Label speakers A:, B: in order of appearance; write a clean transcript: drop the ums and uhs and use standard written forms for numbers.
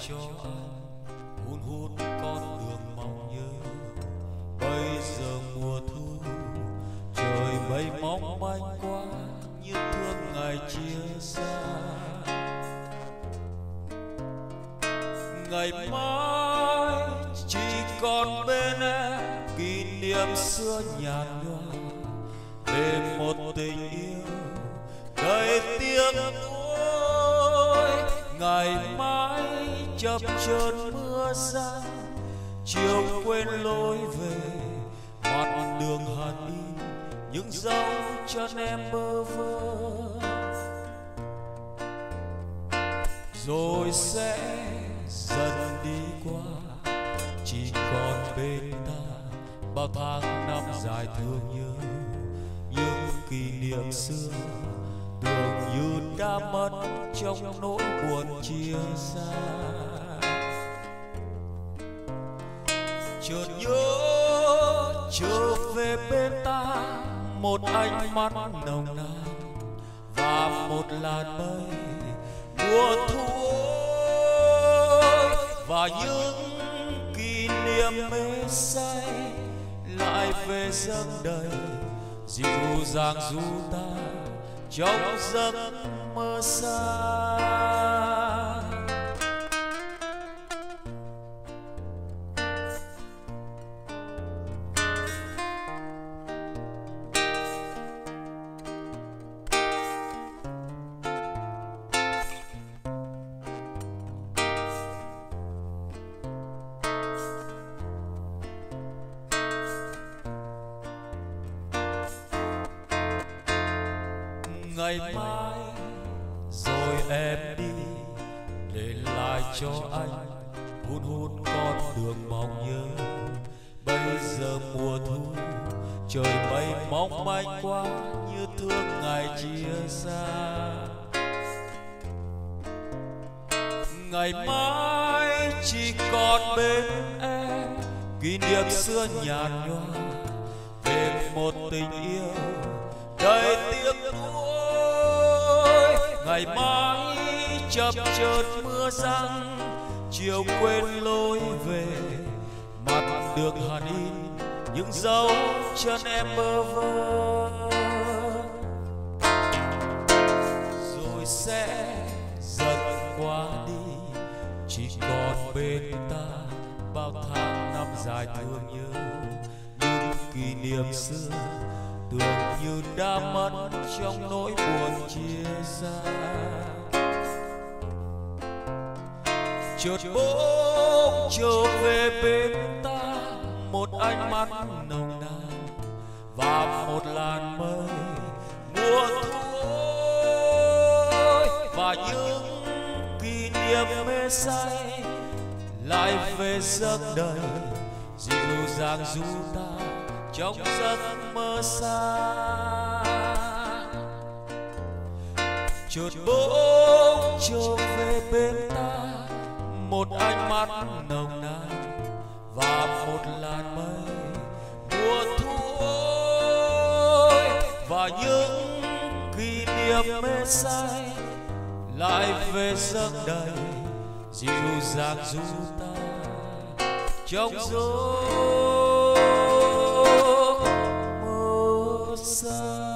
A: cho anh hun hút con đường mong nhớ. Bây giờ mùa thu trời mây mong manh quá như thương ngày chia xa. Ngày mai chỉ còn bên em kỷ niệm xưa nhạt nhòa về một tình yêu đầy tiếc nuối. Ngày mai chập chờn mưa giăng chiều quên lối về mặt đường hàn in những dấu chân em bơ vơ. Rồi sẽ dần đi qua chỉ còn bên ta bao tháng năm dài thương nhớ. Những kỷ niệm xưa tưởng như đã mất trong nỗi buồn chia xa. Chợt nhớ trở về bên ta một ánh mắt nồng nàn và một làn mây mùa thu ơi. Và những kỷ niệm mê say lại về dâng đầy dịu dàng du ta trong giấc mơ xa. Ngày mai rồi em đi để lại cho anh hun hút con đường mong nhớ. Bây giờ mùa thu trời mây mong manh quá như thương ngày chia xa. Ngày mai chỉ còn bên em kỷ niệm xưa nhạt nhòa về một tình yêu đầy tiếc nuối. Ngày mai chập chờn mưa giăng chiều quên lối về mặt đường hàn in những dấu chân em bơ vơ. Rồi sẽ dần qua đi chỉ còn bên ta bao tháng năm dài thương nhớ. Những kỷ niệm xưa tưởng như đã mất trong nỗi buồn chia xa. Chợt bỗng trở về bên ta một ánh mắt nồng nàn và một làn mây mùa thu ơi. Và những kỷ niệm mê say lại về dâng đầy dịu dàng du ta trong giấc mơ xa. Chợt bỗng trở về bên ta một ánh mắt nồng nàn và một làn mây mùa thu ơi. Và những kỷ niệm mê say lại về dâng đầy dịu dàng du ta trong giấc mơ xa.